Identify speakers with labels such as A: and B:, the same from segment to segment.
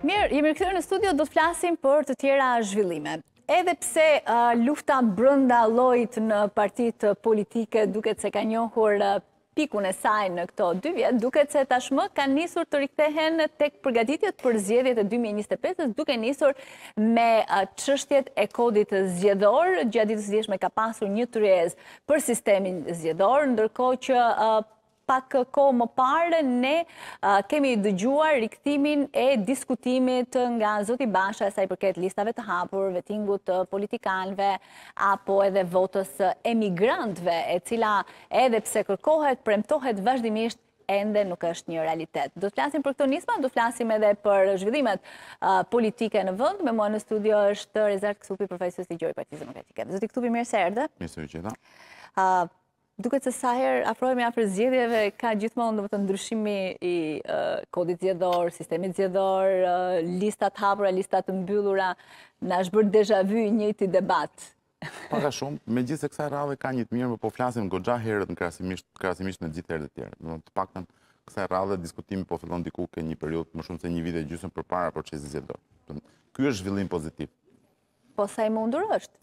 A: Mirë, jemi rikthyer në studio, do të flasim për të tjera zhvillime. Edhe pse lufta brenda llojit në partitë politike duket se ka njohur pikun e saj në këto 2 vjet, duket se tashmë kanë nisur të rikthehen tek përgatitjet për zgjedhjet e 2025-s, duke nisur me çështjet e kodit zgjedhor. Gjatë ditës së djeshme ka pasur një tryezë për sistemin zgjedhor, ndërkohë që pak kohë më parë ne kemi dëgjuar rikthimin e diskutimit nga zoti Basha sa i përket listave të hapur, vetingut të politikanëve apo edhe votës emigrantëve, e cila edhe pse kërkohet, premtohet vazhdimisht ende nuk është një realitet. Do të flasim për këto nisma, do të flasim edhe për zhvillimet politike në vend. Me mua në studio është Rezart Ksupi, profesor i Partisë Demokratike. Zoti Ksupi, mirë se erdhe.
B: Mirë se u gjeta.
A: Duket se sa herë afrohemi afër zgjedhjeve, ka gjithmonë domethënë ndryshimi i kodit zgjedhor, sistemit zgjedhor, listat hapura, listat të mbyllura, na është bërë déjà vu i njëjti debat.
B: Paka shumë, megjithëse kësaj radhe ka një të mirë, po flasim goxha herët në krahasimisht me gjithë herët e tjera. Të paktën kësaj radhe diskutimi po fillon diku ke një periudhë më shumë se një vit e gjysmë përpara procesit zgjedhor. Ky është zhvillim pozitiv.
A: Po sa i mundur është?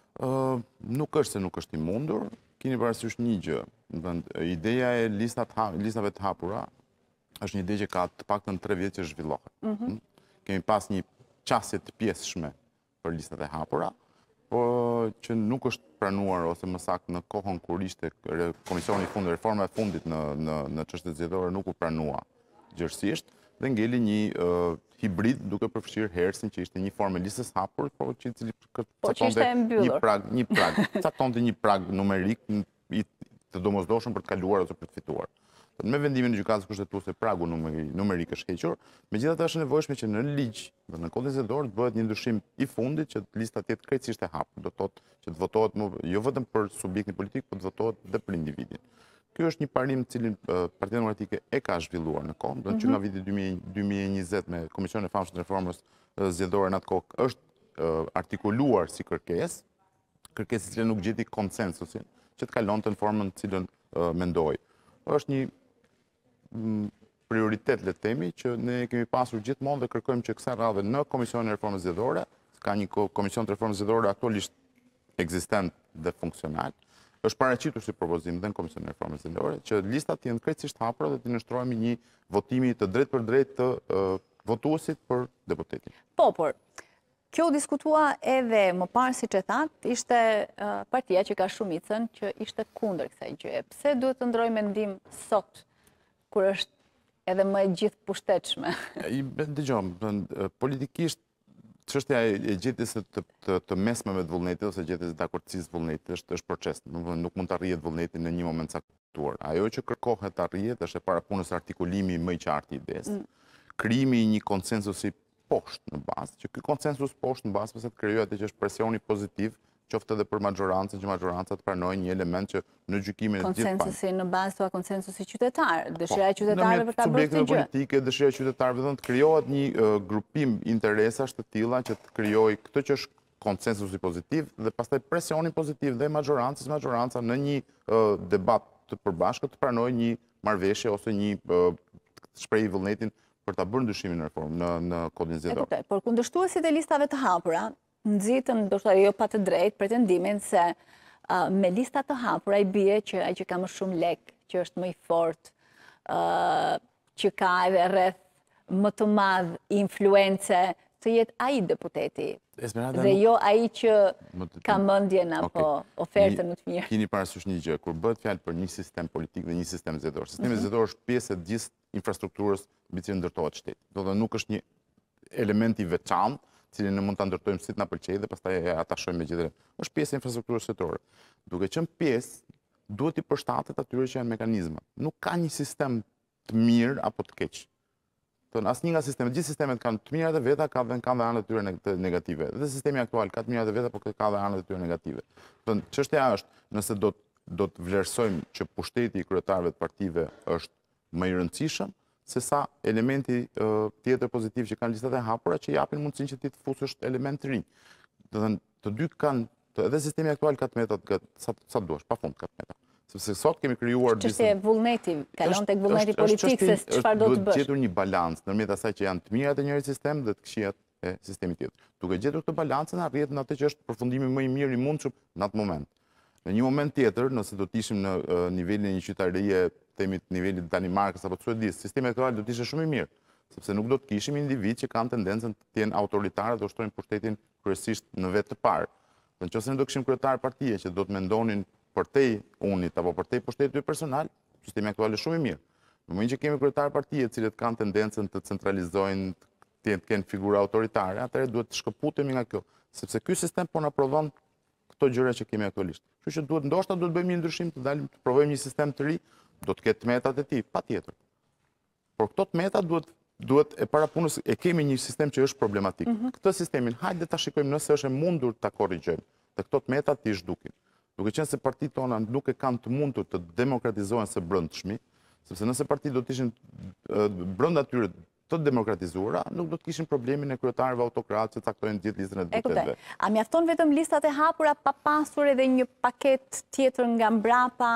B: Nuk është se nuk është i mundur. Keni parasysh një gjë, ideja e listave të hapura është një ide që ka të paktën 3 vjet që zhvillohet. Kemi pas një qasje të pjesshme për listat e hapura, por që nuk është pranuar ose më saktë në kohën kur ishte komisioni i fundit, reforma e fundit në çështjet zgjedhore nuk u pranua gjërësisht dhe ngeli një hibrid duke përfshirë hersin që ishte një formë listës hapur, por që
A: ishte e mbyllur.
B: Caktonte një prag numerik të domosdoshëm për të kaluar ose për të fituar. Me vendimin e gjykatës kushtetuese pragu numerik është hequr, megjithatë është e nevojshme që në ligj dhe në kodin zgjedhor të bëhet një ndryshim i fundit që lista të jetë krejtësisht e hapur, do të thotë që të votohet jo vetëm për subjektin politik, por të votohet edhe për individin. Ky është një parim të cilin Partia Demokratike e ka zhvilluar në kohë, do të që nga viti 2020 me Komisionin e Famshëm të Reformës Zgjedhore në atë kohë është artikuluar si kërkesë e cila nuk gjeti konsensusin që të kalonte në formën të cilën mendoi. Është një prioritet, le të themi, që ne kemi pasur gjithmonë dhe kërkojmë që kësaj radhe në Komisionin e Reformës Zgjedhore, ka një komision të reformës zgjedhore aktualisht ekzistent dhe funksional, është paraqitur si propozim dhe në Komisionin e Reformës Zgjedhore që listat të jenë krejtësisht hapura dhe të nënshtrohemi një votimi të drejtë për drejtë të votuesit për deputetin.
A: Po, por kjo u diskutua edhe më parë, siç e thatë, ishte partia që ka shumicën që ishte kundër kësaj gjëje. Pse duhet të ndrojë mendim sot kur është edhe më e gjithë pushtetshme?
B: Dëgjoj, politikisht çështja e gjetjes të mesmeve të vullnetit ose gjetjes të dakordësisë të vullnetit është proces. Nuk mund të arrihet vullneti në një moment caktuar. Ajo që kërkohet të arrihet është e parapunës artikulimi më i qartë i idesë, krijimi i një konsensusi poshtë në bazë, që ky konsensus poshtë në bazë pse të krijohet atë që është presioni pozitiv, qoftë edhe për majorancën, që majoranca të pranojë një element që në gjykimin e gjithë
A: konsensusi në bazë të konsensusi qytetar, dëshira e qytetarëve për ta bërë këtë gjë.
B: Politike, dëshira e qytetarëve të krijohet një grupim interesash të tilla që të krijojë këtë që është konsensusi pozitiv dhe pastaj presioni pozitiv dhe majoranca në një debat të përbashkët të pranojë një marrëveshje ose një shprehje vullnetin për ta bërë ndryshimin në reformë në kodin zgjedhor.
A: Por kundërshtuesit e listave të hapura nxitën, ndoshta jo pa të drejtë, pretendimin se me lista të hapura i bie që ai që ka më shumë lek, që është më i fortë, që ka edhe rreth më të madh influence, të jetë ai deputeti. Dhe jo ai që ka mendjen apo ofertën më të mirë.
B: Keni parasysh një gjë, kur bëhet fjalë për një sistem politik dhe një sistem zgjedhor. Sistemi zgjedhor është pjesë e gjithë infrastrukturës mbi cilën ndërtohet shteti. Do të thotë nuk është një element i veçantë, cilin ne mund ta ndërtojmë si të na pëlqejë dhe pastaj e atashojmë me gjithë. Është pjesë e infrastrukturës shtetore. Duke qenë pjesë, duhet i përshtatet atyre që janë mekanizma. Nuk ka një sistem të mirë apo të keq. Asnjë nga sistemet, gjithë sistemet kanë të mirat e veta, kanë dhe anët e tyre negative. Dhe sistemi aktual ka të mirat e veta, por ka dhe anët e tyre negative. Çështja është, nëse do të vlerësojmë që pushteti i kryetarëve të partive është më i rëndësishëm, se sa elementi tjetër pozitiv që kanë listat e hapura që japin mundësinë që ti të fusësh element të rinj. Të dy kanë, edhe sistemi aktual ka të metat sa duash, pafund ka të meta. Sepse sot kemi krijuar
A: çështje vullneti, kalon tek vullneti politik se çfarë do të bësh.
B: Duhet gjetur një balancë ndërmjet asaj që janë të mirat e njëri sistem dhe të këqijat e sistemit tjetër. Duke gjetur këtë balancën arrihet në atë që është përfundimi më i mirë i mundshëm në atë moment. Në një moment tjetër, nëse do të ishim në nivelin e një qytetarie, themi nivelit Danimarkës apo Suedisë, sistemi elektoral do të ishte shumë i mirë, sepse nuk do të kishim individ që kanë tendencën të jenë autoritarë dhe ushtrojnë pushtetin kryesisht në vetë të parë. Nëse ne do kishim kryetar partie që do të mendonin përtej unit apo përtej pushtetit personal, sistemi aktual është shumë i mirë. Në momentin që kemi kryetar partie të cilët kanë tendencën të centralizojnë, të kenë figura autoritare, atëherë duhet të shkëputemi nga kjo, sepse ky sistem po na prodhon këto gjëra që kemi aktualisht. Kështu që ndoshta duhet bëjmë një ndryshim, të dalim të provojmë një sistem të ri, do të ketë tmetat e tij, patjetër. Por këto tmeta duhet e parapunës e kemi një sistem që është problematik. Këtë sistemin hajde ta shikojmë nëse është e mundur ta korrigjojmë. Dhe këto tmeta ti zhdukin. Duke qenë se partitë tona nuk e kanë të mundur të demokratizohen së brendshmi, sepse nëse partitë do të ishin brenda tyre të demokratizuara, nuk do të kishin problemin e kryetarëve autokratë që caktojnë gjithë listën e deputetëve.
A: A mjafton vetëm listat e hapura pa pasur edhe një paket tjetër nga mbrapa,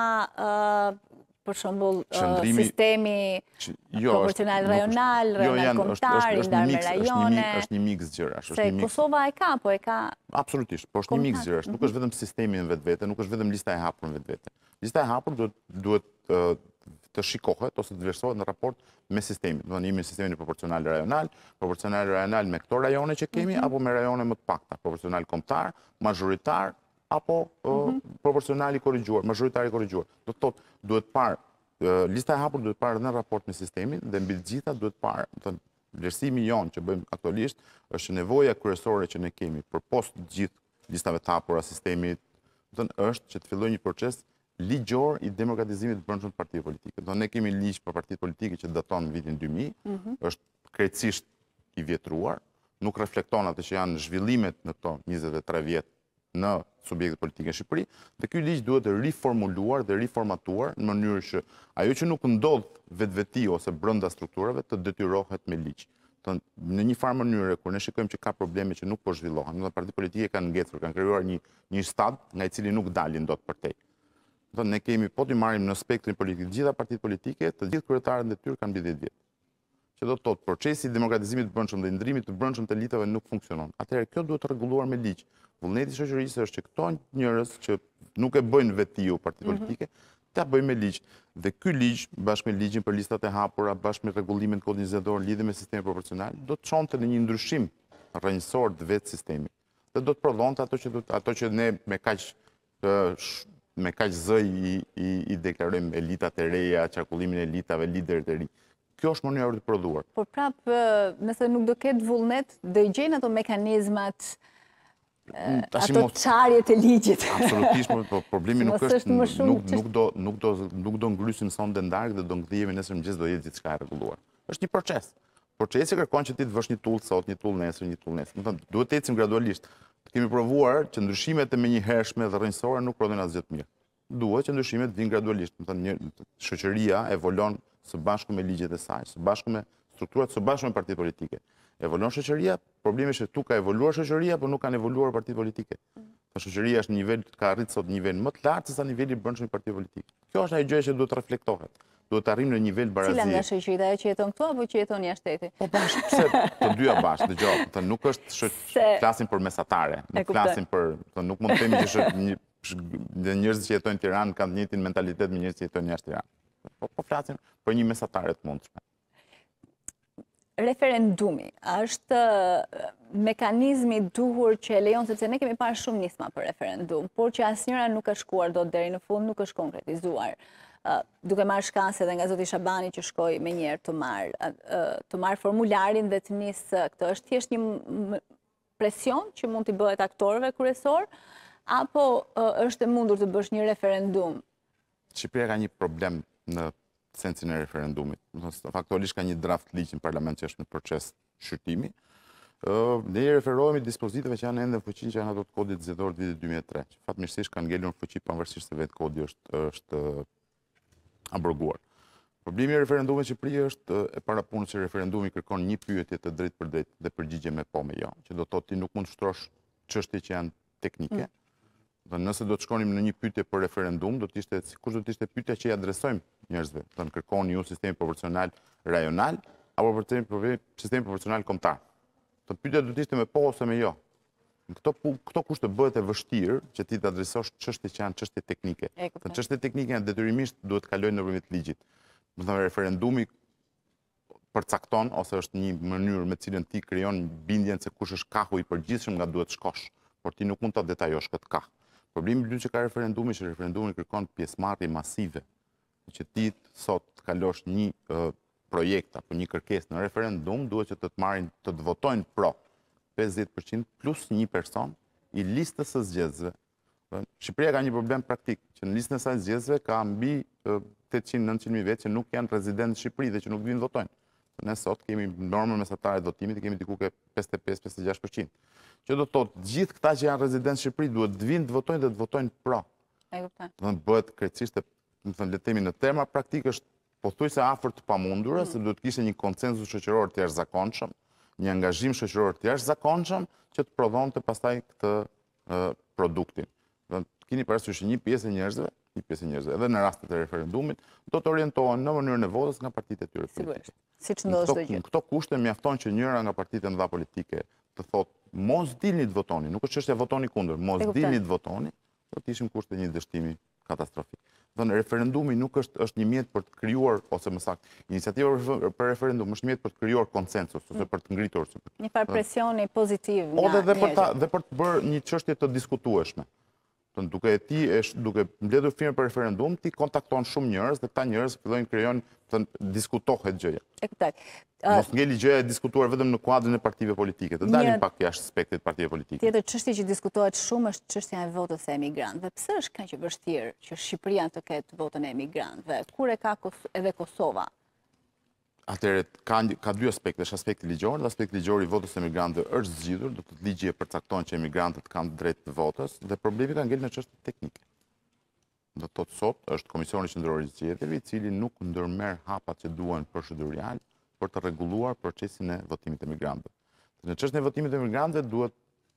A: për shembull sistemi proporcional rajonal, rajonal kombëtar, i ndarë me rajone?
B: Është një mix gjërash.
A: Se Kosova e ka, po e ka...
B: Absolutisht, po është një mix gjërash. Nuk është vetëm sistemi në vetvete, nuk është vetëm lista e hapur në vetvete. Lista e hapur duhet të shikohet ose të vlerësohet në raport me sistemin. Do të jemi në sistemin proporcional rajonal me këto rajone që kemi apo me rajone më të pakta, proporcional kombëtar, mazhoritar apo proporcional i korrigjuar, mazhoritar i korrigjuar. Do të thotë duhet parë lista e hapur duhet parë në raport me sistemin dhe mbi të gjitha duhet parë, vlerësimi jon që bëjmë aktualisht është nevoja kryesore që ne kemi për post të gjithë listave të hapura sistemit, është që të fillojë një proces ligjor i demokratizimit të brendshëm të partive politike. Ne kemi ligj për partitë politike që daton në vitin 2000, është krejtësisht i vjetruar, nuk reflekton atë që janë zhvillimet në këto 23 vjet në subjektet politike në Shqipëri, dhe ky ligj duhet të riformuluar dhe riformatuar në mënyrë që ajo që nuk ndodh vetveti ose brenda strukturave të detyrohet me ligj. Në një farë mënyrë, kur ne shikojmë që ka probleme që nuk po zhvillohen, partitë politike kanë ngecur, kanë krijuar një stad nga i cili nuk dalin dot përtej. Ne kemi, po të marrim në spektrin politik, të gjitha partitë politike, të gjithë kryetarët e tyre kanë mbi 10 vjet. Që do të thotë procesi i demokratizimit të brendshëm dhe ndrimit të brendshëm të elitave nuk funksionon. Atëherë kjo duhet të rregulluar me ligj. Vullneti i shoqërisë është që këto njerëz që nuk e bëjnë vetiu partitë politike, ta bëjnë me ligj. Dhe ky ligj, bashkë me ligjin për listat e hapura, bashkë me rregullimin e kodit zgjedhor lidhur me sistemin proporcional, do të çonte në një ndryshim rrënjësor të vetë sistemit. Dhe do të prodhonte ato që ne me kaq zë i deklarojmë elitat e reja, qarkullimin e elitave, liderët e ri. Kjo është mënyra për të prodhuar.
A: Por prapë, nëse nuk do ketë vullnet, do i gjejnë ato mekanizmat, ato çarjet e ligjit.
B: Absolutisht, por problemi nuk është, nuk do ngrysim sonde ndarkë dhe do ngdhihemi nesër mëngjes do jetë diçka e rregulluar. Është një proces. Procesi kërkon që ti të vësh një tull sot, një tull nesër, një tull nesër. Duhet të ecim gradualisht. Kemi provuar që ndryshimet e menjëhershme dhe rrënjësore nuk prodhojnë asgjë të mirë. Duhet që ndryshimet vinë gradualisht. Shoqëria evolon së bashku me ligjet e saj, së bashku me strukturat, së bashku me partitë politike. Evolon shoqëria, problemi është se tu ka evoluar shoqëria, por nuk kanë evoluar partitë politike. Shoqëria është në nivel, ka arritur sot në nivel më të lartë se sa niveli i brendshëm i partive politike. Kjo është ajo gjë që duhet të reflektohet. Duhet të arrijmë në nivel barazie.
A: Cila nga shoqëritë, ajo që jeton këtu apo që jeton jashtë shtetit?
B: Po bashkë, pse të dyja bashkë, dëgjoj, nuk është flasim për mesatare, nuk flasim për, nuk mund të themi që njerëzit që jetojnë në Tiranë kanë të njëjtin mentalitet me njerëzit që jetojnë jashtë Tiranës. Po flasim për një mesatare të mundshme.
A: Referendumi është mekanizmi duhur që e lejon, sepse ne kemi parë shumë nisma për referendum, por që asnjëra nuk ka shkuar dot deri në fund, nuk është konkretizuar. Duke marrë shkase edhe nga zoti Shabani që shkoi me njerë të marrë formularin dhe të nisë këtë. Është thjesht një presion që mund t'i bëhet aktorëve kryesor, apo është e mundur të bësh një referendum?
B: Shqipëria ka një problem në sensin e referendumit. Faktualisht ka një draft ligj në parlament që është në proces shqyrtimi. Ne referohemi dispozitave që janë ende në fuqi, që janë ato të kodit zgjedhor të vitit 2003. Që fatmirësisht kanë ngelur në fuqi pavarësisht se vetë kodi është abroguar. Problemi i referendumit në Shqipëri është e parapunës që referendumi kërkon një pyetje të drejtë për drejtë dhe përgjigje me po me jo, që do të thotë ti nuk mund të shtrosh çështje që janë teknike, Dhe nëse do të shkonim në një pyetje për referendum, kush do të ishte pyetja që i adresojmë njerëzve? Do të kërkoni ju sistemi proporcional rajonal apo për sistemi proporcional kombëtar? Të pyetja do të ishte me po ose me jo. Këto kushte bëhet e vështirë që ti të adresosh çështje që janë çështje teknike. Çështjet teknike janë detyrimisht duhet të kalojnë nëpërmjet ligjit. Do të thënë referendumi përcakton ose është një mënyrë me cilën ti krijon bindjen se kush është kahu i përgjithshëm nga duhet shkosh, por ti nuk mund ta detajosh këtë kah. Problemi i dytë që ka referendumi është referendumi kërkon pjesëmarrje masive. Që ti sot të kalosh një projekt apo një kërkesë në referendum, duhet që të të votojnë pro 50% plus një person i listës së zgjedhësve. Shqipëria ka një problem praktik, që në listën e saj zgjedhësve ka mbi 800-900.000 vjet që nuk janë rezidentë në Shqipëri dhe që nuk vinë votojnë. Ne sot kemi normën mesatare të votimit, kemi diku ke 55-56%. Që do të thotë, gjithë këta që janë rezidentë në Shqipëri duhet të vinë të votojnë dhe të votojnë pro. Do të bëhet krejtësisht, le të themi në terma praktik është pothuajse afër të pamundura, se duhet të kishte një konsenzus shoqëror të jashtëzakonshëm, një angazhim shoqëror të jashtëzakonshëm që të prodhonte pastaj këtë produktin. Keni parasysh një pjesë e njerëzve, edhe në rastet e referendumit, do të orientohen në mënyrën e votës nga partitë e tyre politike.
A: Siç ndodh çdo gjë.
B: Këto kushte mjafton që njëra nga partitë e mëdha politike të thotë mos dilni të votoni, nuk është çështja votoni kundër, mos dilni të votoni, do të ishim kushte një dështimi katastrofik. Referendumi nuk është një mjet për të krijuar, ose më saktë, iniciativa për referendum është një mjet për të krijuar konsensus, ose për të ngritur.
A: Një farë presioni pozitiv nga
B: njerëzit. Dhe për të bërë një çështje të diskutueshme. Duke mbledhur firmë për referendum, ti kontakton shumë njerëz dhe këta njerëz fillojnë krijojnë, diskutohet gjëja.
A: E kuptoj.
B: Mos ngeli gjëja e diskutuar vetëm në kuadrin e partive politike, të dalim pak jashtë spektrit partive politike.
A: Tjetër çështje që diskutohet shumë është çështja e votës së emigrantëve. Pse është kaq e vështirë që Shqipëria të ketë votën e emigrantëve, kur e ka edhe Kosova?
B: Atëherë ka dy aspekte, është aspekti ligjor, dhe aspekti ligjor i votës së emigrantëve është zgjidhur, do të thotë ligji e përcakton që emigrantët kanë drejt të votës, dhe problemi ka ngel në çështje teknike. Do të thotë sot është Komisioni Qendror i Zgjedhjeve, i cili nuk ndërmerr hapat që duhen procedurial për të rregulluar procesin e votimit të emigrantëve. Në çështjen e votimit të emigrantëve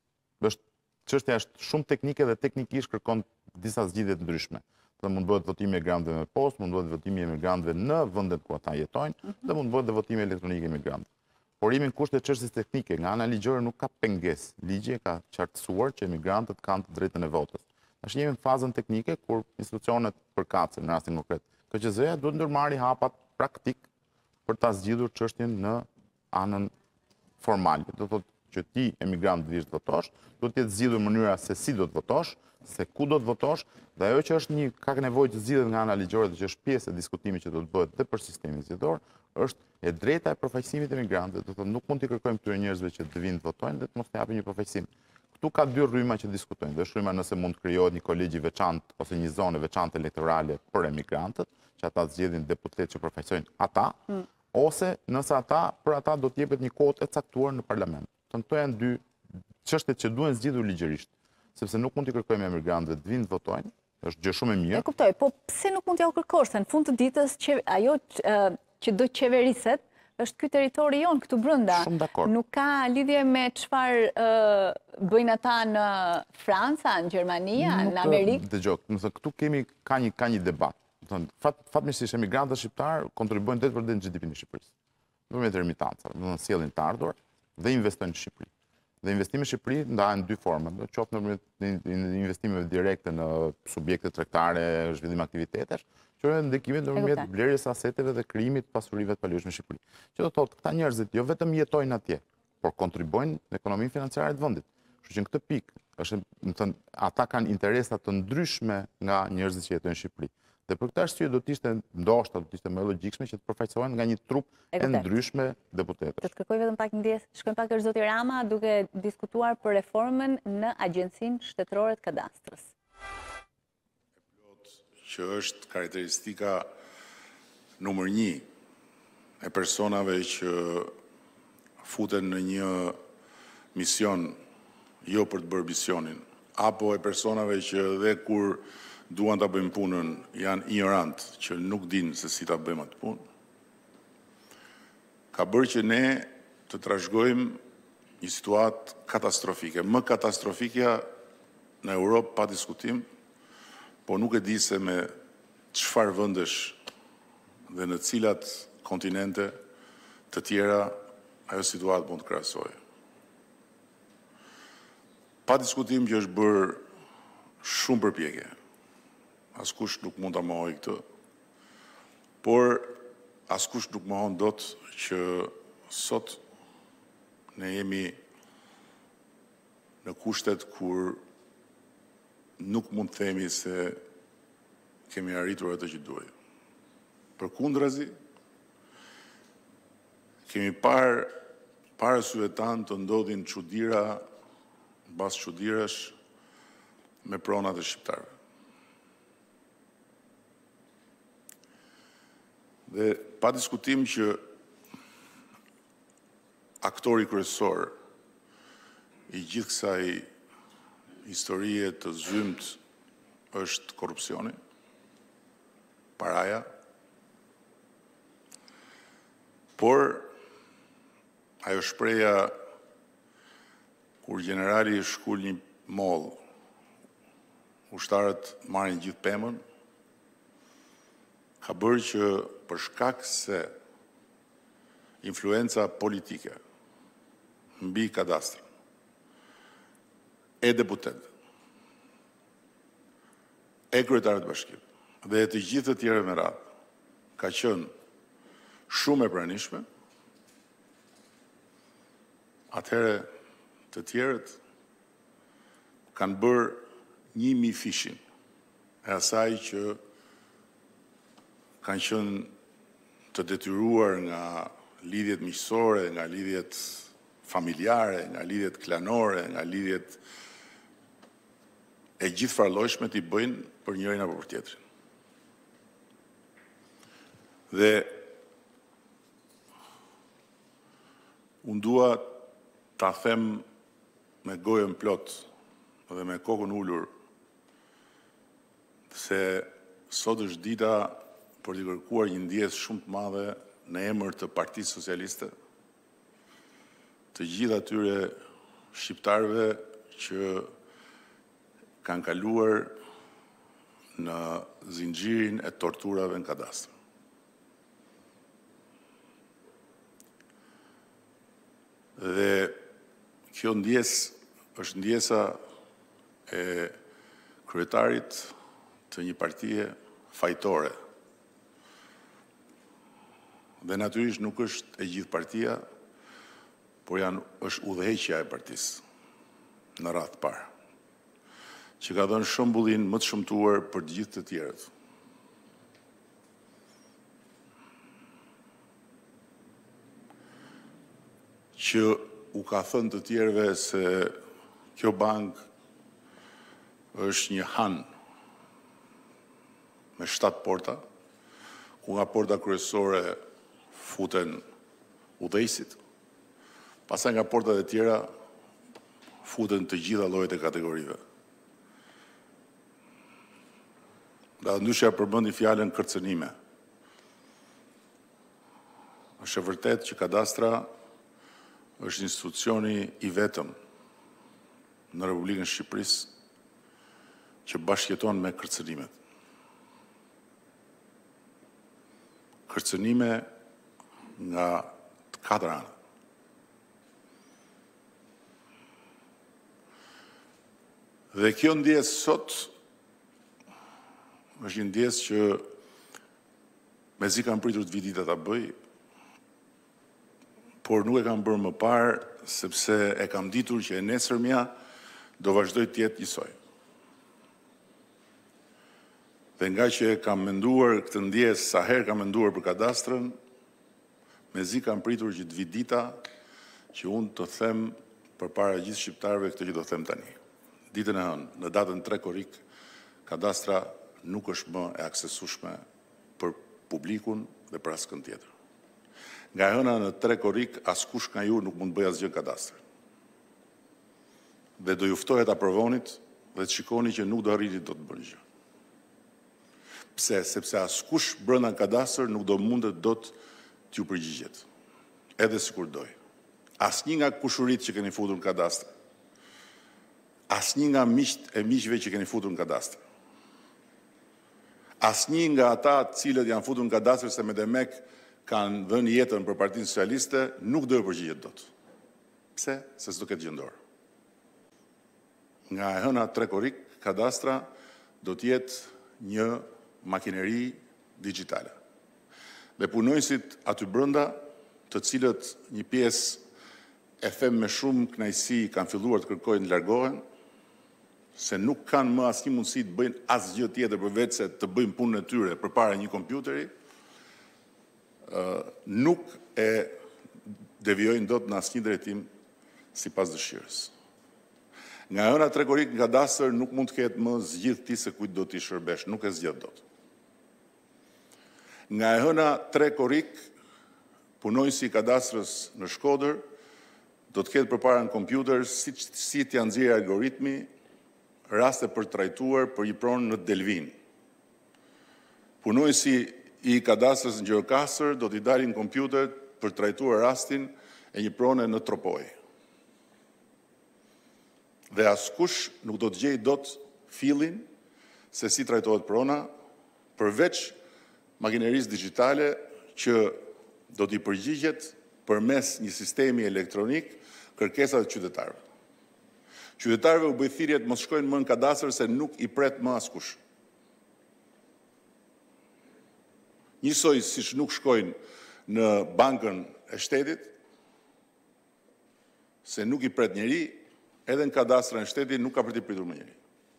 B: çështja është shumë teknike dhe teknikisht kërkon disa zgjidhje të ndryshme. Mund bëhet votimi emigrantëve me postë, mund bëhet votimi emigrantëve në vendet ku ata jetojnë, dhe mund bëhet dhe votimi elektronik emigrantëve. Por jemi në kushte çështjes teknike, nga ana ligjore nuk ka pengesë. Ligji ka qartësuar që emigrantët kanë të drejtën e votës. Tash jemi në fazën teknike kur institucionet përkatësen në rastin konkret. KQZ-ja duhet ndërmarrë hapat praktik për ta zgjidhur çështjen në anën formale. Do thotë që ti emigrant vish të votosh, do të jetë zgjidhur mënyra se si do të votosh, se ku do të votosh, dhe ajo që është ka nevojë të zgjidhet nga ana ligjore dhe që është pjesë e diskutimit që do të bëhet dhe për sistemin zgjedhor, është e drejta e përfaqësimit të emigrantëve. Do thotë nuk mund t'i kërkojmë këtyre njerëzve që të vinë të votojnë dhe të mos t'i japim një përfaqësim. Këtu ka dy rryma që diskutojnë. Dhe rryma nëse mund të krijohet një kolegj i veçantë ose një zonë veçantë elektorale për emigrantët, që ata zgjedhin deputet që përfaqësojnë ata, ose nëse për ata do të jepet një kotë e caktuar në parlament. Këto janë dy çështjet që duhen zgjidhur ligjërisht, sepse nuk mund t'i kërkojmë emigrantëve të vinë të votojnë, është gjë shumë e mirë.
A: E kuptoj, po pse nuk mund t'ja u kërkosh? Se në fund të ditës ajo që do qeveriset është ky territori jonë këtu brenda.
B: Shumë dakord.
A: Nuk ka lidhje me çfarë bëjnë ata në Franca, në Gjermania, në Amerikë.
B: Dëgjoj, këtu ka një debat. Fatmirësisht emigrantët shqiptar kontribuojnë 8% në GDP-n e Shqipërisë. Nëpërmjet remitancave, do të sjellin të ardhurat dhe investojnë në Shqipëri. Dhe investimi në Shqipëri ndahen në dy forma, do qoftë nëpërmjet investimeve direkte në subjekte tregtare, zhvillim aktivitetesh, që janë ndikime nëpërmjet blerjes së aseteve dhe krijimit të pasurive të palishme në Shqipëri. Që do thotë këta njerëzit jo vetëm jetojnë atje, por kontribuojnë në ekonominë financiare të vendit. Kështu që në këtë pikë, ata kanë interesa të ndryshme nga njerëzit që jetojnë në Shqipëri. Dhe për këtë arsye do të ishte ndoshta do të ishte më logjikshme që të përfaqësohen nga një trup e ndryshme deputetësh.
A: Do të kërkoj vetëm pak ndjes, shkojmë pak tek zoti Rama duke diskutuar për reformën në Agjencinë Shtetërore të Kadastrës.
C: Që është karakteristika numër 1 e personave që futen në një mision jo për të bërë misionin, apo e personave që dhe kur duan ta bëjmë punën, janë ignorant që nuk dinë se si ta bëjmë atë punë, ka bërë që ne të trashëgojmë një situatë katastrofike. Më katastrofike në Europë pa diskutim, po nuk e di se me çfarë vendesh dhe në cilat kontinente të tjera ajo situatë mund të krahasojë. Pa diskutim që është bërë shumë përpjekje. Askush nuk mund ta mohojë këtë, por askush nuk mohon dot që sot ne jemi në kushtet kur nuk mund të themi se kemi arritur atë që duhej. Përkundrazi, kemi parë para syve tanë të ndodhin çuditëra mbas çuditërash me pronat e shqiptarëve. Dhe pa diskutim që aktori kryesor i gjithë kësaj historie të zymt është korrupsioni, paraja, por ajo shpreha kur generali shkul një moll, ushtarët marrin gjithë pemën, ka bërë që për shkak se influenca politike mbi kadastrën e deputet, e kryetarët bashkimit dhe të gjithë të tjerë me radhë ka qenë shumë e pranishme, atëherë të tjerët kanë bërë 1000 fishin e asaj që kanë qenë të detyruar nga lidhjet miqësore, nga lidhjet familjare, nga lidhjet klanore, nga lidhjet e gjithë farlojshme t'i bëjnë për njërin apo për tjetrin. Dhe unë dua ta them me gojën plot dhe me kokën ulur se sot është dita për t'i kërkuar një ndjesë shumë të madhe në emër të Partisë Socialiste, të gjithë atyre shqiptarëve që kanë kaluar në zinxhirin e torturave në kadastër. Dhe kjo ndjesë është ndjesa e kryetarit të një partie fajtore. Dhe natyrisht nuk është e gjithë partia, por është udhëheqja e partisë në radhë të parë, që ka dhënë shembullin më të shëmtuar për të gjithë të tjerët. Që u ka thënë të tjerëve se kjo bankë është një han me 7 porta, ku nga porta kryesore futen udhëheqësit, pastaj nga portat e tjera futen të gjitha llojet e kategorive. Da ndyshja përmendi fjalën kërcënime. Është e vërtetë që kadastra është institucioni i vetëm në Republikën e Shqipërisë që bashkëjeton me kërcënimet. Kërcënime nga të 4 anët. Dhe kjo ndjesë sot është një ndjesë që mezi kam pritur të vitit ta bëj, por nuk e kam bërë më parë, sepse e kam ditur që e nesërmja do vazhdoj të jetë njësoj. Dhe nga që kam menduar këtë ndjesë, sa herë kam menduar për kadastrën, mezi kam pritur që të vi dita që unë të them përpara gjithë shqiptarëve këtë që do them tani. Ditën e hënë, në datën 3 korrik, kadastra nuk është më e aksesueshme për publikun dhe për askën tjetër. Nga hëna në 3 korrik, askush nga ju nuk mund bëj asgjë kadastër. Dhe do ju ftoj ta provonit dhe të shikoni që nuk do arrini dot të bëni gjë. Pse? Sepse askush brenda kadastër nuk do mundet dot t'ju përgjigjet. Edhe sikur doj. Asnjë nga kushuritë që keni futur në kadastër. asnjë nga miqt e miqve që keni futur në kadastër. Asnjë nga ata cilët janë futur në kadastër se me demek kanë dhënë jetën për Partinë Socialiste nuk do e përgjigjet dot. Pse? Se s'do ketë gjendor. Nga e hëna trekorik, kadastra do t'jetë një makineri digjitale. Dhe punojësit aty brenda, të cilët një pjesë e them me shumë kënaqësi kanë filluar të kërkojnë të largohen, se nuk kanë më asnjë mundësi të bëjnë asgjë tjetër përveç se të bëjnë punën e tyre përpara një kompjuteri, nuk e devijojnë dot në asnjë drejtim sipas dëshirës. Nga hëna trekorik në kadastër nuk mund të ketë më zgjidh ti se kujt do t'i shërbesh, nuk e zgjedh dot. Nga e hëna trekorik, punojësi i kadastrës në Shkodër do të ketë përpara në kompjuter si t'ja nxjerrë algoritmi raste për trajtuar për një pronë në Delvin. Punojësi i kadastrës në Gjirokastër do t'i dalin në kompjuter për trajtuar rastin e një prone në Tropoj. Dhe askush nuk do të gjej dot fillin se si trajtohet prona, përveç makinerisë digjitale që do t'i përgjigjet përmes një sistemi elektronik kërkesat e qytetarëve. Qytetarëve u bëj thirrje të mos shkojnë më në kadastër se nuk i pret më askush. Njësoj siç nuk shkojnë në bankën e shtetit, se nuk i pret njeri, edhe në kadastrën e shtetit nuk ka për t'i pritur më njeri.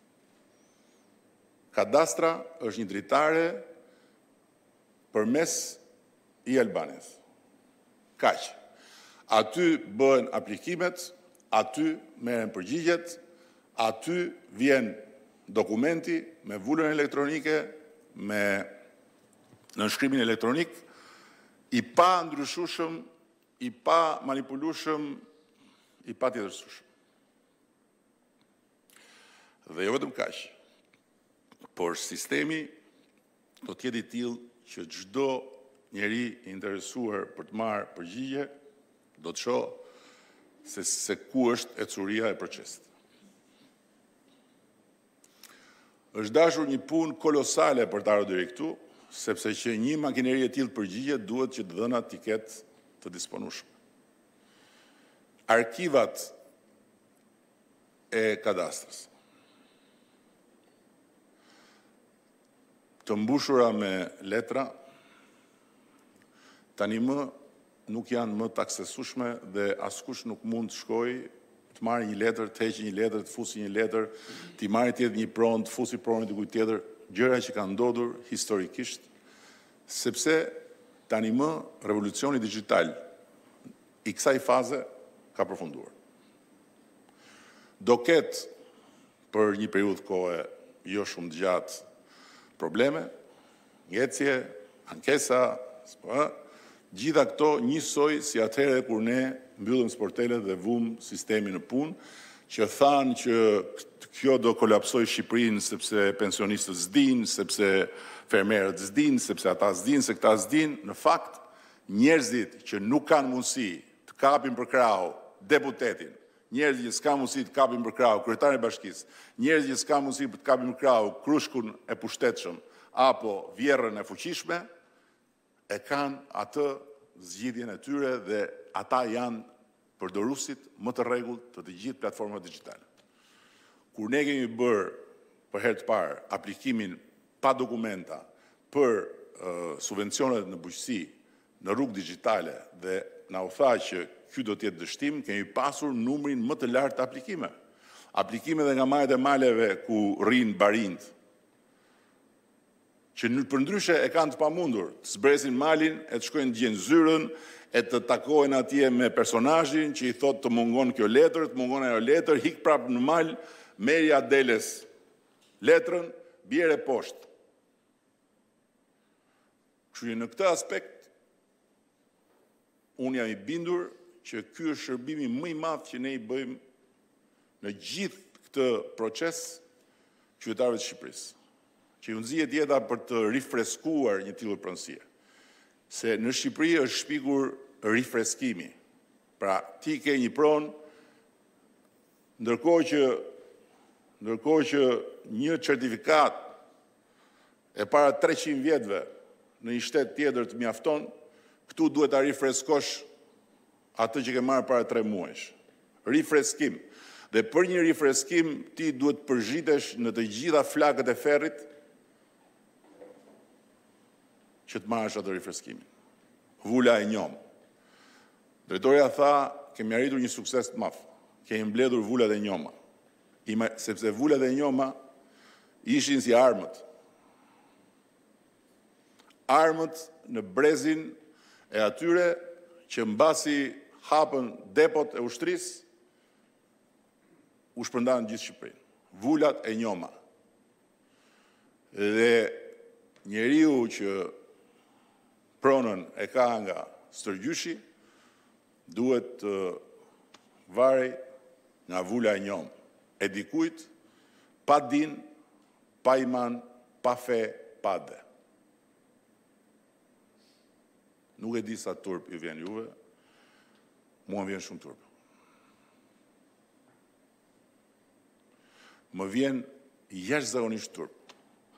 C: Kadastra është një dritare përmes i Albanisë. Kaq. Aty bëhen aplikimet, aty merren përgjigjet, aty vjen dokumenti me vulën elektronike, me nënshkrimin elektronik, i pa ndryshueshëm, i pa manipulueshëm, i pa tjetërsueshëm. Dhe jo vetëm kaq, por sistemi do të jetë i tillë që çdo njeri i interesuar për të marrë përgjigje do të shohë se ku është ecuria e procesit. Është dashur një punë kolosale për të ardhur deri këtu, sepse që një makineri e tillë përgjigje duhet që të dhënat t'i ketë të disponueshme. Arkivat e kadastrës të mbushura me letra tani më nuk janë më të aksesueshme dhe askush nuk mund të shkojë të marrë një letër, të heqë një letër, të fusi një letër, t'i marrë tjetër një pronë, të fusi pronën dikujt tjetër, gjëra që kanë ndodhur historikisht, sepse tani më revolucioni digjital i kësaj faze ka përfunduar. Do ketë për një periudhë kohe jo shumë të gjatë probleme, ngecje, ankesa, gjitha këto njësoj si atëherë kur ne mbyllëm sportelet dhe vum sistemin në punë, që thanë që kjo do kolapsoj Shqipërinë sepse pensionistët s'dinë, sepse fermerët s'dinë, sepse ata s'dinë, se këta s'dinë. Në fakt, njerëzit që nuk kanë mundësi të kapin për krahun deputetin, njerëzit që s'ka mundësi të kapin për krahun kryetarin e bashkisë, njerëzit që s'ka mundësi të kapin për krahun krushkun e pushtetshëm apo vjerrën e fuqishme, e kanë atë zgjidhjen e tyre dhe ata janë përdoruesit më të rregullt të të gjithë platformave digjitale. Kur ne kemi bërë për herë të parë aplikimin pa dokumenta për subvencionet në bujqësi në rrugë digjitale dhe na u tha që ky do të jetë dështim, kemi pasur numrin më të lartë të aplikime. Aplikime dhe nga majët e maleve ku rrinë barind, që në përndryshe e kanë të pamundur të zbresin malin, e të shkojnë të gjenë zyrën, e të takojnë atje me personazhin që i thot të mungon kjo letër, të mungon ajo letër, hik prapë në mal, merri adeles letrën, bjerë poshtë. Kështu në këtë aspekt, unë jam i bindur që ky është shërbimi më i madh që ne i bëjmë në gjithë këtë proces qytetarëve të Shqipërisë, që ju nxjihet jeta për të rifreskuar një tillë pronësie. Se në Shqipëri është shpikur rifreskimi. Pra, ti ke një pronë, ndërkohë që ndërkohë që një certifikat e para 300 vjetëve në një shtet tjetër të mjafton, këtu duhet ta rifreskosh atë që ke marrë para 3 muajsh. Rifreskim. Dhe për një rifreskim ti duhet përzhitesh në të gjitha flakët e ferrit që të marrësh atë rifreskimin. Vula e njom. Drejtoria tha, kemi arritur një sukses të madh. Kemi mbledhur vulat e njoma. Sepse vulat e njoma ishin si armët. Armët në brezin e atyre që mbasi hapën depot e ushtrisë, u shpërndanë gjithë Shqipërinë. Vulat e njoma. Dhe njeriu që pronën e ka nga stërgjyshi, duhet të varej nga vula e njomë. E dikujt, pa din, pa iman, pa fe, pa dhe. Nuk e di sa turp i vjen juve, mua më vjen shumë turp. Më vjen jashtëzakonisht turp.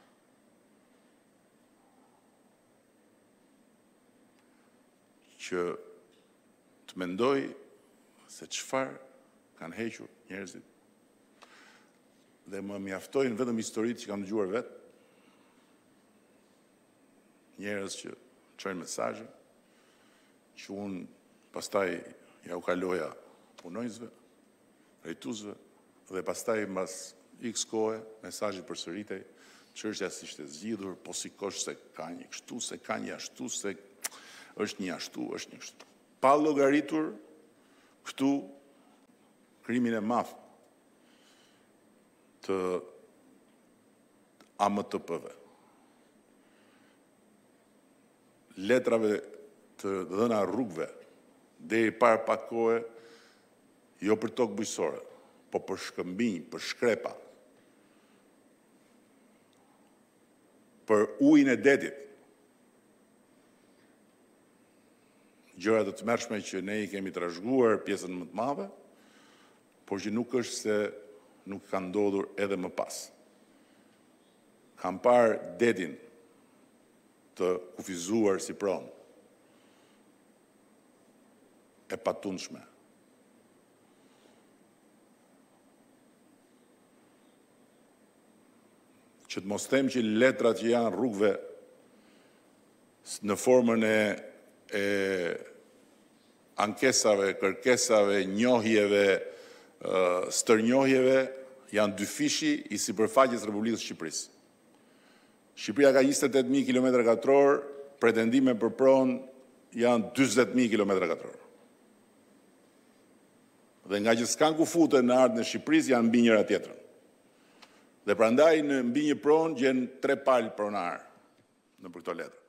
C: Që të mendoj se çfarë kanë hequr njerëzit. Dhe më mjaftojnë vetëm historitë që kam dëgjuar vetë. Njerëz që çojnë mesazhe, që unë pastaj ja u kaloja punojnësve, drejtuesve, dhe pastaj mbas X kohë mesazhi përsëritej, çështja si ishte zgjidhur, po sikosh se ka një kështu, se ka një ashtu, se është një ashtu, është një kështu. Pa llogaritur këtu krimin e madh të AMTP-ve. Letrave të dhëna rrugëve deri para pak kohe, jo për tokë bujqësore, po për shkëmbinj, për shkrepa, për ujin e detit. Gjëra të tmerrshme që ne i kemi trashëguar pjesën më të madhe, por që nuk është se nuk ka ndodhur edhe më pas. Kam parë detin të kufizuar si pronë, e patundshme. Që të mos them që letrat që janë rrugëve në formën e ankesave, kërkesave, njohjeve, stërnjohjeve, janë dy fishi i sipërfaqes Republikës Shqipërisë. Shqipëria ka 28.000 km2, pretendime për pronë janë 40.000 km2. Dhe nga që s'kan ku futen në ardhën e Shqipërisë, janë mbi njëra tjetrën. Dhe prandaj në mbi një pronë gjen 3 palë pronarë në për këto letra.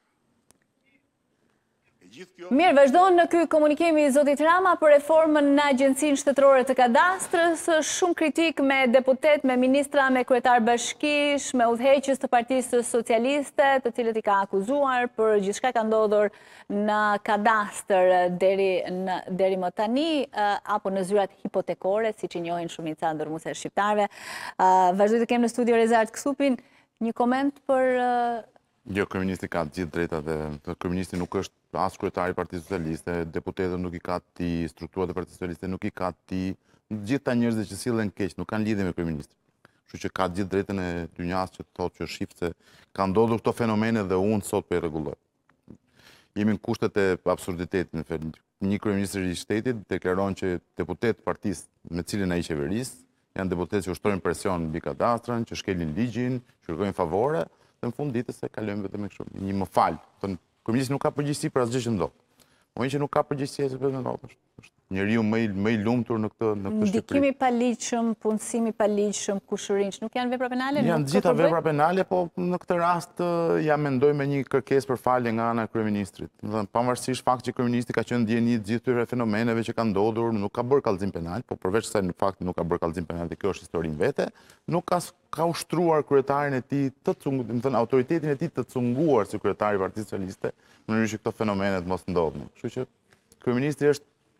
A: Mirë, vazhdojnë në ky komunikimi zotit Rama për reformën në Agjencinë Shtetërore të Kadastrës, shumë kritik me deputet, me ministra, me kryetar bashkish, me udhëheqës të Partisë Socialiste, të cilët i ka akuzuar për gjithçka ka ndodhur në kadastër deri më tani, apo në zyrat hipotekore, siç i njohin shumica ndërmuese shqiptarëve. Vazhdoj të kem në studio Rezart Ksupin, një koment për
B: Jo, kryeministri ka të gjithë drejtat dhe kryeministri nuk është as kryetari i Partisë Socialiste, deputetët nuk i ka ti, strukturat e Partisë Socialiste nuk i ka ti, gjithë ta njerëzit që sillen keq nuk kanë lidhje me kryeministrin. Kështu që ka të gjithë drejtën e dynjas që thotë që shif se ka ndodhur këto fenomene dhe unë sot po i rregulloj. Jemi në kushtet e absurditetit në fakt. Një kryeministër i shtetit deklaron që deputet partisë me cilin ai qeveris janë deputetë që ushtrojnë presion mbi kadastrën, që shkelin ligjin, që kërkojnë favore. Në fund ditës se kalojmë vetëm me kështu. Një më fal. Kryeministri nuk ka përgjegjësi për asgjë që ndodh. Po që nuk ka përgjegjësi për ndodh. Është njeriu më i lumtur në këtë Shqipëri.
A: Ndikimi i paligjshëm, punësimi i paligjshëm, kushërinj, nuk janë vepra penale?
B: Janë gjitha vepra penale, po në këtë rast ja mendoj me një kërkesë për falje nga ana e kryeministrit. Domethënë pavarësisht faktit që kryeministri ka qenë ndjeni të gjithë këtyre fenomeneve që kanë ndodhur, nuk ka bërë kallëzim penal, po përveç se në fakt nuk ka bërë kallëzim penal, dhe kjo është historinë vete, nuk ka ushtruar kryetarin e tij domethënë autoritetin e tij të cunguar si kryetari i Partisë Socialiste, në mënyrë që këto fenomene të mos ndodhin. Kështu që kryeministri është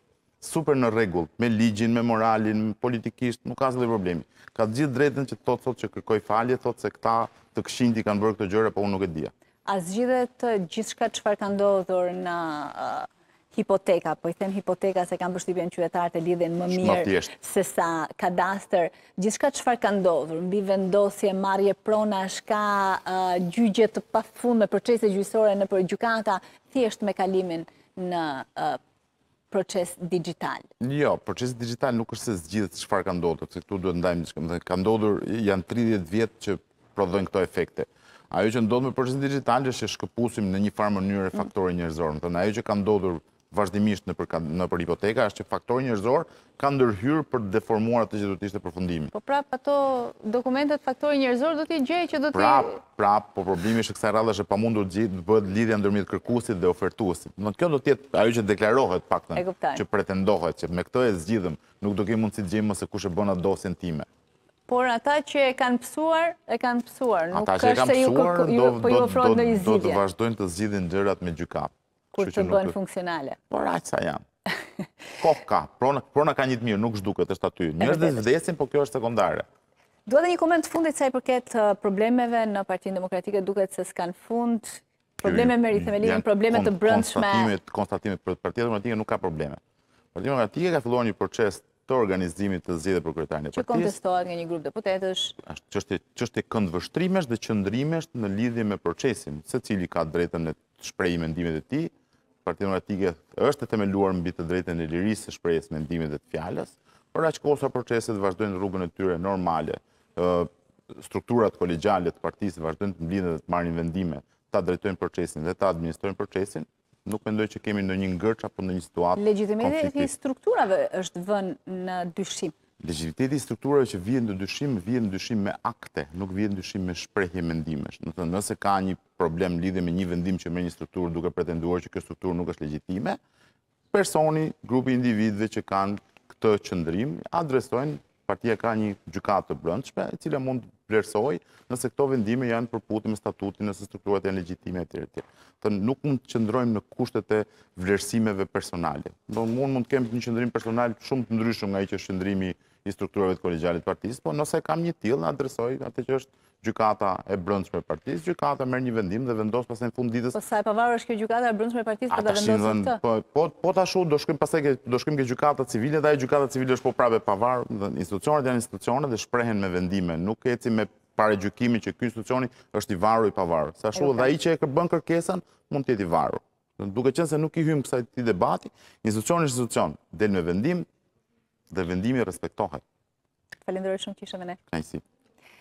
B: super në rregull, me ligjin, me moralin, politikisht, nuk ka asnjë problemi. Ka të gjithë drejtën që thotë që kërkoj falje, thotë se këta të këshinjti kanë bërë këto gjëra, po unë nuk e dija.
A: A zgjidhet gjithçka çfarë ka ndodhur në hipoteka, po i them hipoteka se kanë përshtypjen qytetarët e lidhen më mirë se sa kadastër, gjithçka çfarë ka ndodhur, mbi vendosje, marrje pronash, ka gjyqje të pafundme, procese gjyqësore nëpër gjykata, thjesht me kalimin në proces digital.
B: Jo, procesi digital nuk është se zgjidhet çfarë ka ndodhur, se këtu duhet ndajmë diçka. Ka ndodhur, janë 30 vjet që prodhojnë këto efekte. Ajo që ndodh me procesin digital është që shkëpusim në një farë mënyrë faktorin njerëzor. Ajo që ka ndodhur vazhdimisht nëpër hipoteka është që faktori njerëzor ka ndërhyrë për të deformuar atë që do të ishte përfundimi.
A: Po prap ato dokumentet faktori njerëzor do t'i gjejë që do t'i...
B: Prap, po problemi është kësaj radhe është pamundur të bëhet lidhja ndërmjet kërkuesit dhe ofertuesit. Kjo do të jetë ajo që deklarohet paktën, që pretendohet që me këtë e zgjidhëm, nuk do kemi mundësi të gjejmë se kush e bën atë dosjen time.
A: Por ata që e kanë pësuar. Nuk është se ju ofrohet në zgjidhje.
B: Do të vazhdojnë të zgjidhin gjërat me gjykatë.
A: Kur të bënë funksionale.
B: Por aq sa janë. Kohë ka, prona ka një të mirë, nuk zhduket është aty. Njerëzit vdesin, po kjo është sekondare.
A: Dua edhe një koment fundit sa i përket problemeve në Partinë Demokratike, duket se s'kan fund, probleme me rithemelimin, probleme të brendshme.
B: Konstatimet për Partia Demokratike nuk ka probleme. Partia Demokratike ka filluar një proces të organizimit të zgjedhjeve për kryetarin e partisë.
A: Që kontestohet nga një grup deputetësh.
B: Është çështje këndvështrimesh dhe qëndrimesh në lidhje me procesin, secili ka drejtën e shprehjes mendimet e tij. Partia Demokratike është e themeluar mbi të drejtën e lirisë së shprehjes mendimet dhe të fjalës, por aq kohë sa proceset vazhdojnë rrugën e tyre normale, strukturat kolegjiale të partisë vazhdojnë të mblidhen dhe të marrin vendime, ta drejtojnë procesin dhe ta administrojnë procesin, nuk mendoj që kemi ndonjë ngërç apo ndonjë situatë.
A: Legitimiteti i strukturave është vënë në dyshim.
B: Legitimiteti i strukturave që vjen në dyshim me akte, nuk vjen në dyshim me shprehje mendimesh. Nëse ka një problem lidhje me një vendim që merr një strukturë duke pretenduar që kjo strukturë nuk është legjitime, personi, grupi individëve që kanë këtë qëndrim adresojnë. Partia ka një gjykatë të brendshme, e cila mund të vlerësojë nëse këto vendime janë përputhje me statutin, nëse strukturat janë legjitime etj. Nuk mund të qëndrojmë në kushtet e vlerësimeve personale. Mund të kem një qëndrim personal shumë të ndryshëm nga ai që është qëndrimi i strukturave të kolegjiale të partisë, po nëse kam një tillë, adresoj atë që është gjykata e brendshme e partisë, gjykata merr një vendim dhe vendos pastaj në fund ditës.
A: Po sa e pavarur është kjo gjykata e brendshme e partisë për ta vendosur këtë?
B: Po tashu do shkojmë pastaj ke gjykata civile, dhe ajo gjykata civile është po prapë e pavarur, institucionet janë institucione dhe shprehen me vendime, nuk ecim me paragjykimin që ky institucioni është i varur i pavarur. Sa ashtu dhe ai që e bën kërkesën mund të jetë i varur. Duke qenë se nuk i hym kësaj debati, institucioni është institucion, del me vendim dhe vendimi respektohet.
A: Falenderoj shumë që ishe me ne.
B: Kënaqësi.